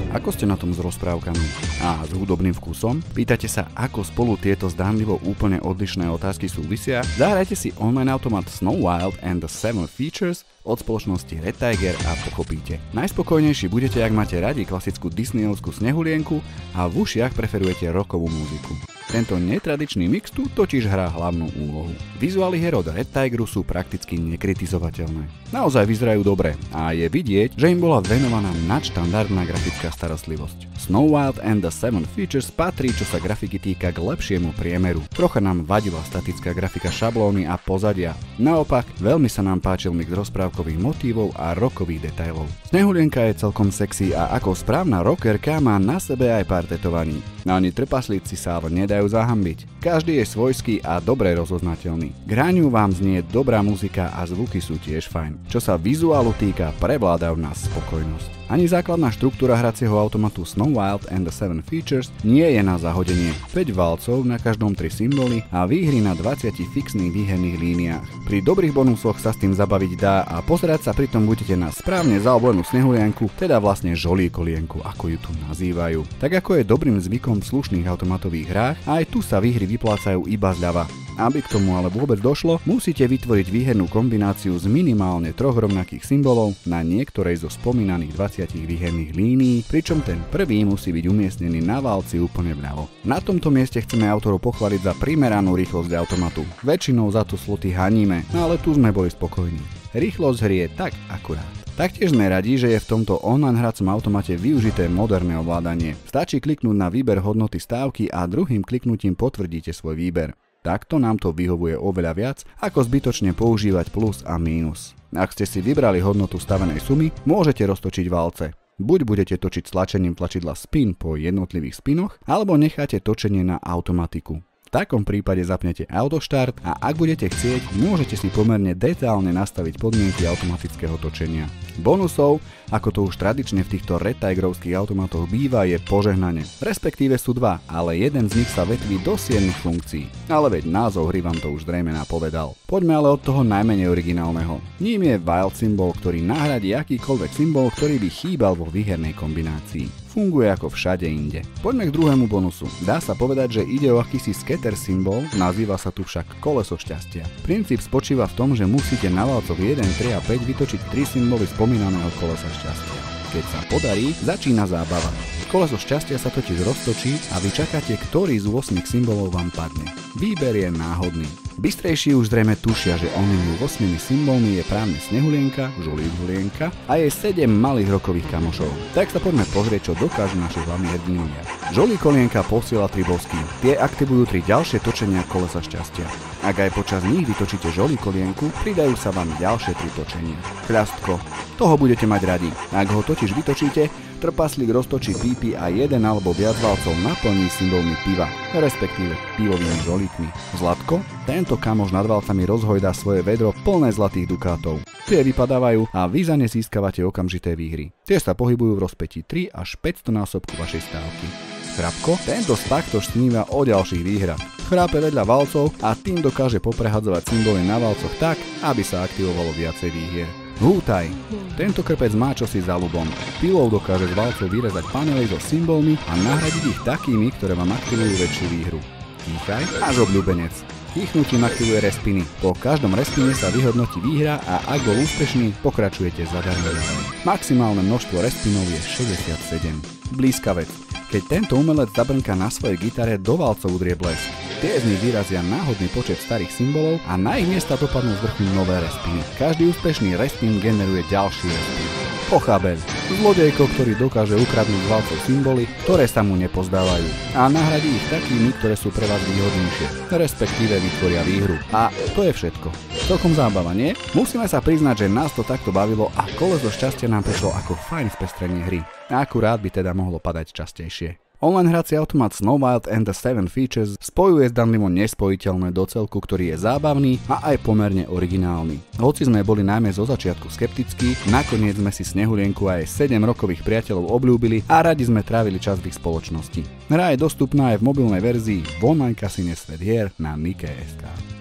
Ako ste na tom s rozprávkami? A s hudobným vkusom? Pýtate sa, ako spolu tieto zdánlivo úplne odlišné otázky súvisia? Zahrajte si online automat Snow Wild and the 7 Features od spoločnosti Red Tiger a pochopíte. Najspokojnejší budete, ak máte radi klasickú disneyovskú snehulienku a v ušiach preferujete rockovú muziku. Tento netradičný mix tu totiž hrá hlavnú úlohu. Vizuály hier od Red Tigeru sú prakticky nekritizovateľné. Naozaj vyzerajú dobre a je vidieť, že im bola venovaná nadštandardná grafická starostlivosť. Snow Wild and the 7 Features patrí, čo sa grafiky týka, k lepšiemu priemeru. Trocha nám vadila statická grafika šablóny a pozadia. Naopak, veľmi sa nám páčil mix rozprávkových motívov a rockových detailov. Snehulienka je celkom sexy a ako správna rockerka má na sebe aj pár tetovaní. Ani trpaslíci sa ale nedajú zahambiť. Každý je svojský a dobre rozoznateľný. K hraniu vám znie dobrá muzika a zvuky sú tiež fajn. Čo sa vizuálu týka, prevláda v nás spokojnosť. Ani základná štruktúra hracieho automatu Snow Wild and the 7 Features nie je na zahodenie. 5 valcov, na každom 3 symboly a výhry na 20 fixných výherných líniách. Pri dobrých bonusoch sa s tým zabaviť dá a pozerať sa pritom budete na správne zaoblenú snehulienku, teda vlastne žolíkolienku, ako ju tu nazývajú. Tak ako je dobrým zvykom v slušných automatových hrách, aj tu sa výhry vyplácajú iba zľava. Aby k tomu ale vôbec došlo, musíte vytvoriť výhernú kombináciu z minimálne 3 rovnakých symbolov na niektorej zo spomínaných 20 výherných línií, pričom ten prvý musí byť umiestnený na válci úplne vľavo. Na tomto mieste chceme autorov pochváliť za primeranú rýchlosť automatu. Väčšinou za to sloty haníme, no ale tu sme boli spokojní. Rýchlosť hry je tak akurát. Taktiež sme radi, že je v tomto online hracom automate využité moderné ovládanie. Stačí kliknúť na výber hodnoty stávky a druhým kliknutím potvrdíte svoj výber. Takto nám to vyhovuje oveľa viac, ako zbytočne používať plus a mínus. Ak ste si vybrali hodnotu stavenej sumy, môžete roztočiť valce. Buď budete točiť tlačením tlačidla spin po jednotlivých spinoch, alebo necháte točenie na automatiku. V takom prípade zapnete autoštart a ak budete chcieť, môžete si pomerne detailne nastaviť podmienky automatického točenia. Bonusov, ako to už tradične v týchto Red Tigerovských automatoch býva, je požehnanie. Respektíve sú dva, ale jeden z nich sa vetví do 7 funkcií. Ale veď názov hry vám to už zrejme napovedal. Poďme ale od toho najmenej originálneho. Ním je Wild symbol, ktorý nahradí akýkoľvek symbol, ktorý by chýbal vo výhernej kombinácii. Funguje ako všade inde. Poďme k druhému bonusu. Dá sa povedať, že ide o akýsi scatter symbol, nazýva sa tu však koleso šťastia. Princíp spočíva v tom, že musíte na valcoch 1, 3 a 5 vytočiť 3 symboly spomínaného kolesa šťastia. Keď sa podarí, začína zábava. Koleso šťastia sa totiž roztočí a vy čakáte, ktorý z 8 symbolov vám padne. Výber je náhodný. Bystrejší už zrejme tušia, že onými 8 symbolmi je právne snehulienka, žolíhulienka a jej 7 malých rokových kamošov. Tak sa poďme pozrieť, čo dokážu naši hlavní hrdinovia. Žolíkolienka posiela 3 bosky. Tie aktivujú 3 ďalšie točenia kolesa šťastia. Ak aj počas nich vytočíte žolíkolienku, pridajú sa vám ďalšie 3 točenia. Kľastko. Toho budete mať radi. Ak ho totiž vytočíte, trpaslík roztočí pípy a jeden alebo viac valcov naplní symbolmi piva, respektíve pivovými žolíkmi. Zlatko? Tento kamoš nad valcami rozhojdá svoje vedro plné zlatých dukátov. Tie vypadávajú a vy za ne získavate okamžité výhry. Tie sa pohybujú v rozpätí 3 až 500 násobku vašej stávky. Chrapko? Tento taktož sníva o ďalších výhrách. Chrápe vedľa valcov a tým dokáže poprehadzovať symboly na valcoch tak, aby sa aktivovalo viacej výhier. Hútaj. Tento krpec má čosi za ľubom. Pilou dokáže z valcov vyrezať panely so symbolmi a nahradiť ich takými, ktoré vám aktivujú väčšiu výhru. Kýchaj, náš obľúbenec. Kýchnutím aktivuje respiny. Po každom respine sa vyhodnotí výhra a ak bol úspešný, pokračujete zadarmo. Maximálne množstvo respinov je 67. Blízka vec. Keď tento umelec zabrnká na svojej gitare, do valcov udrie blesk. Tie z nich vyrazia náhodný počet starých symbolov a na ich miesta dopadnú z vrchu nové respiny. Každý úspešný respin generuje ďalší respin. Pochábeľ. Zlodejko, ktorý dokáže ukradnúť z valcov symboly, ktoré sa mu nepozdávajú a nahradí ich takými, ktoré sú pre vás výhodnejšie, respektíve vytvoria výhru. A to je všetko. Celkom zábava, nie? Musíme sa priznať, že nás to takto bavilo a koleso šťastia nám prišlo ako fajn spestrenie hry. Akurát by teda mohlo padať častejšie. Online hrací automat Snow Wild and the 7 Features spojuje zdanlivo nespojiteľné do celku, ktorý je zábavný a aj pomerne originálny. Hoci sme boli najmä zo začiatku skeptickí, nakoniec sme si Snehulienku a jej 7 rokových priateľov obľúbili a radi sme trávili čas v ich spoločnosti. Hra je dostupná aj v mobilnej verzii v online kasíne Svet hier na Nike.sk.